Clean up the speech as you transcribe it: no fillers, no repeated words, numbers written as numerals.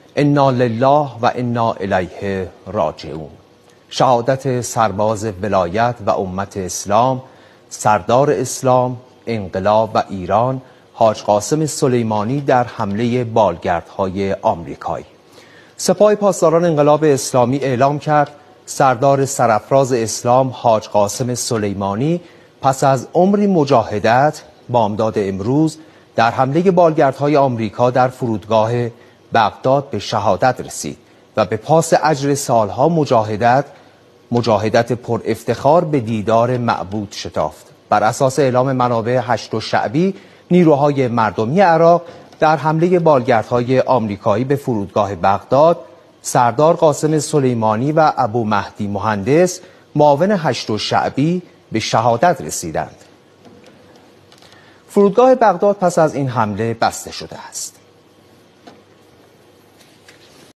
انا لله و انا الیه راجعون. شهادت سرباز ولایت و امت اسلام، سردار اسلام، انقلاب و ایران، حاج قاسم سلیمانی در حمله بالگردهای آمریکایی. سپاه پاسداران انقلاب اسلامی اعلام کرد سردار سرافراز اسلام حاج قاسم سلیمانی پس از عمری مجاهدت بامداد امروز در حمله بالگردهای آمریکا در فرودگاه بغداد به شهادت رسید و به پاس اجر سالها مجاهدت پر افتخار به دیدار معبود شتافت. بر اساس اعلام منابع هشت شعبی، نیروهای مردمی عراق در حمله بالگردهای آمریکایی به فرودگاه بغداد، سردار قاسم سلیمانی و ابو مهدی مهندس معاون هشت شعبی به شهادت رسیدند. فرودگاه بغداد پس از این حمله بسته شده است.